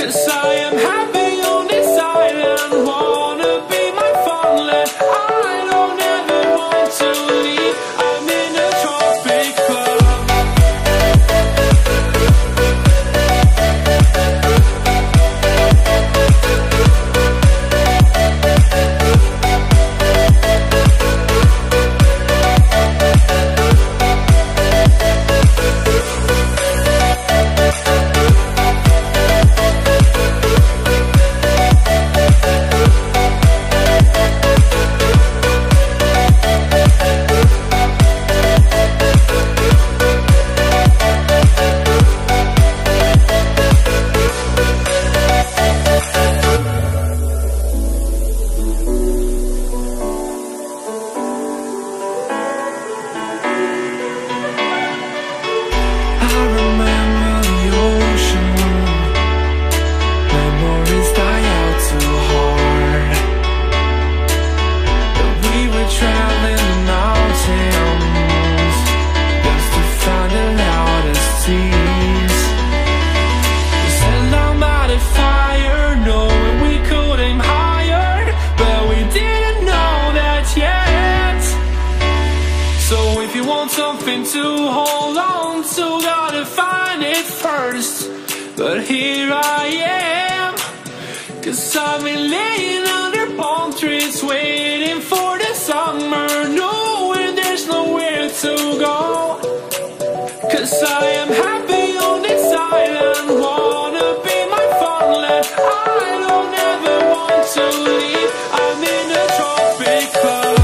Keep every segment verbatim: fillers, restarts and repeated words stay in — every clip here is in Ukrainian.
'Cause I am happy on this island, wanna be my fondland. I don't ever want to leave, I'm in a tropic club. Something to hold on to, gotta find it first. But here I am, 'cause I've been laying under palm trees, waiting for the summer, knowing there's nowhere to go. 'Cause I am happy on this island, wanna be my fondland. I don't ever want to leave, I'm in a tropic club.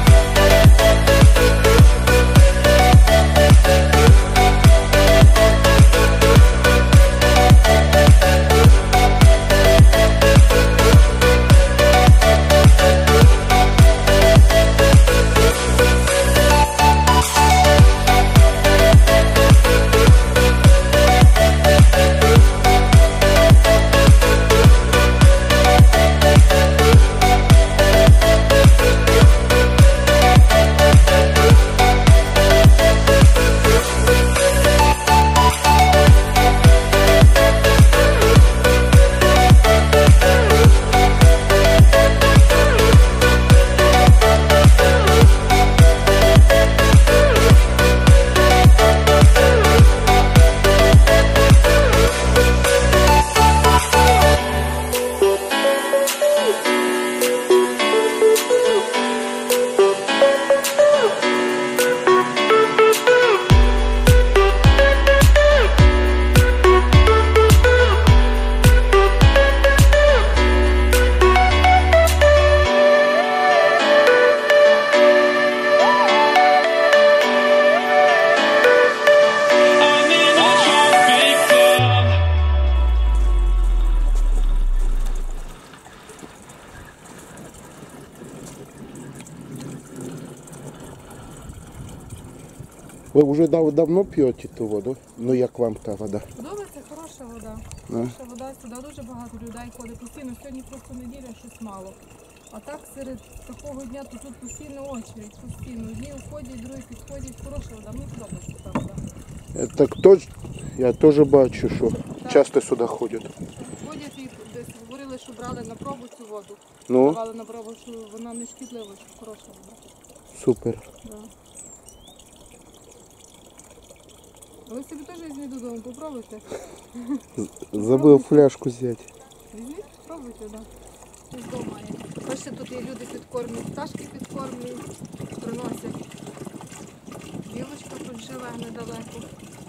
Ви вже дав, давно п'єте ту воду? Ну як вам та вода? Подобається, хороша вода. Хороша вода, сюди дуже багато людей ходить постійно. Сьогодні просто неділя, щось мало. А так серед такого дня, то тут постійно очередь, постійно. Одні входять, другі підходять. Хороша вода, мені подобається та вода. Так тож, я теж бачу, що так. Часто сюди ходять. Ходять і десь говорили, що брали на пробу цю воду. Ну? Давали на пробу, що вона не шкідлива, що хороша вода. Супер. Да. Ви собі теж візьміть додому, попробуйте. Забив фляжку взяти. Візьміть, спробуйте, так. Да. Ось вдома є. Бачите, тут є люди підкормлюють, пташки підкормлюють, приносять. Білочка тут живе недалеко.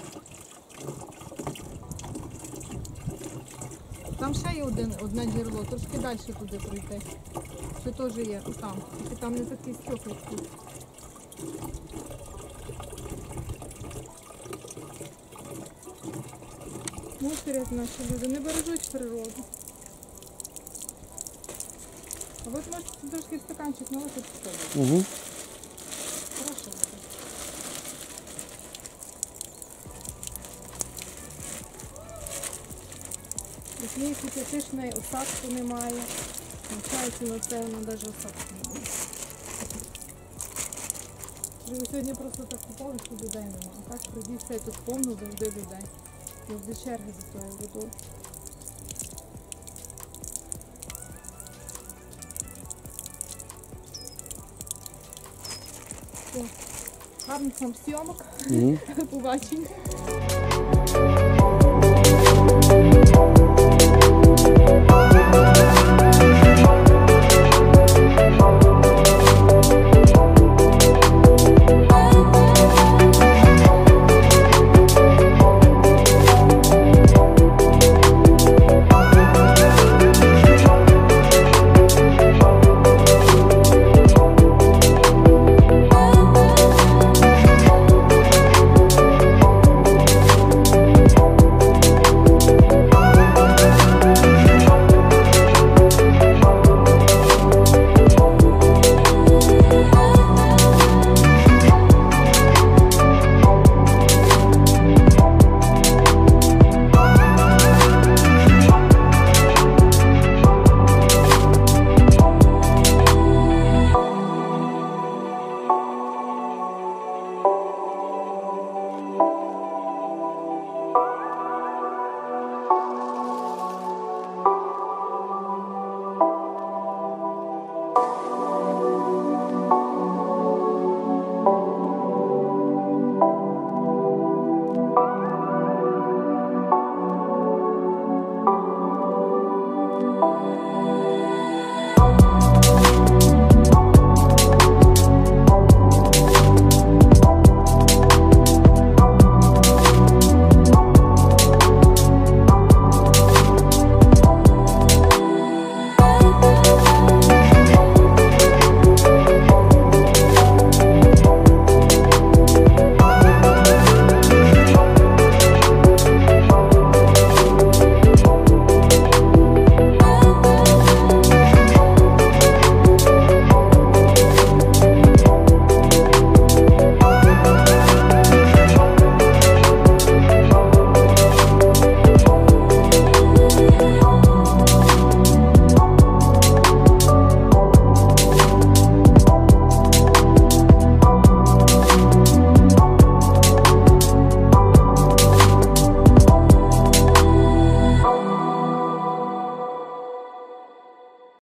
Там ще є один, одне джерело, трошки далі туди пройти. Це теж є, там. Тільки там не такий стьок, як тут. Мусорять наші люди, не бережуть природу. А от можете трошки стаканчик налити поставити. Угу. Хороша вода. Ось ніякої критичної осадку немає. Навчається на це, вона навіть осадку немає. Сьогодні просто так купали, що людей немає. А так прийдіть, тут повно завжди людей. Завжди черги за тою водою. Гарних нам зйомок. Мгм. Побачення.